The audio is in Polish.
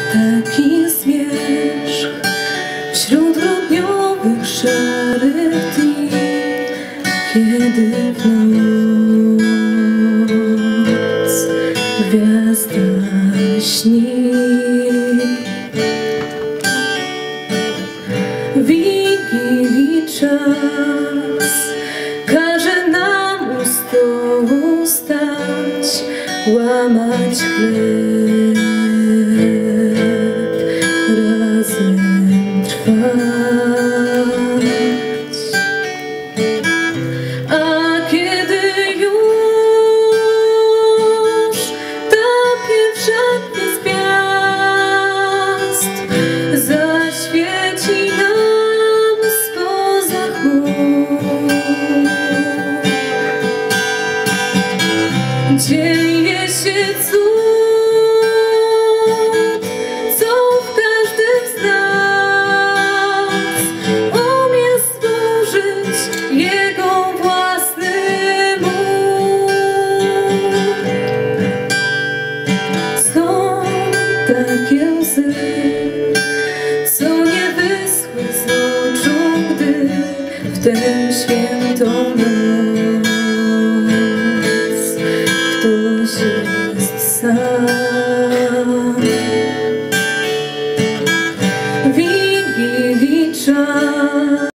taki zmierzch wśród grudniowych szarych dni, kiedy w noc gwiazda śni. Wigilii czas każe nam u stołu stać, łamać chleb